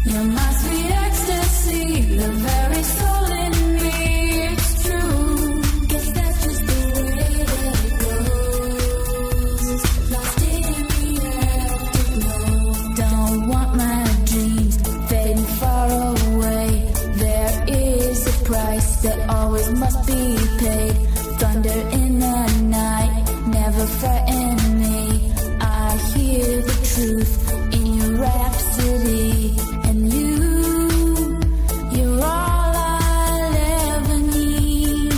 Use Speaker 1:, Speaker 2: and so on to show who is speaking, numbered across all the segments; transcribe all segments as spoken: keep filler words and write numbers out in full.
Speaker 1: You're my sweet ecstasy, the very soul in me. It's true, guess that's just the way that it goes. Lost in the afterglow. Don't want my dreams fading far away. There is a price that always must be paid. Thunder in the night, never frighten me. I hear the truth in your rhapsody. And you, you're all I'll ever need.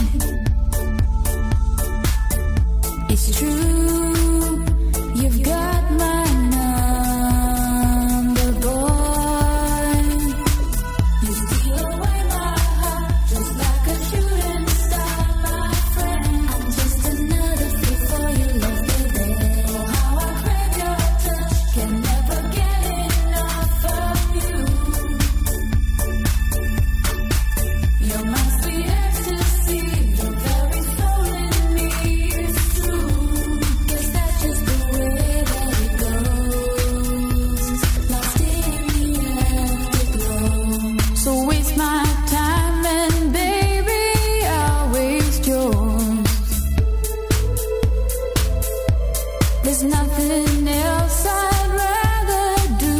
Speaker 1: It's true, you've got my number, boy. You steal away my heart just like a shooting star, my friend. I'm just another fool for your love, baby. Oh, how I crave your touch, can never get enough of you. You're my sweet ecstasy, the very soul in me. It's true, guess that's just the way that it goes. Lost in the afterglow. So waste my time and baby, I'll waste yours. There's nothing else I'd rather do.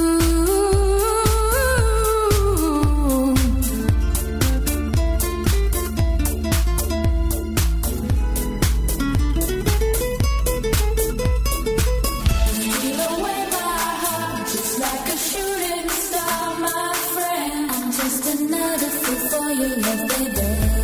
Speaker 1: Steal away my heart just like a shooting star, my friend. I'm just another fool for your love, baby.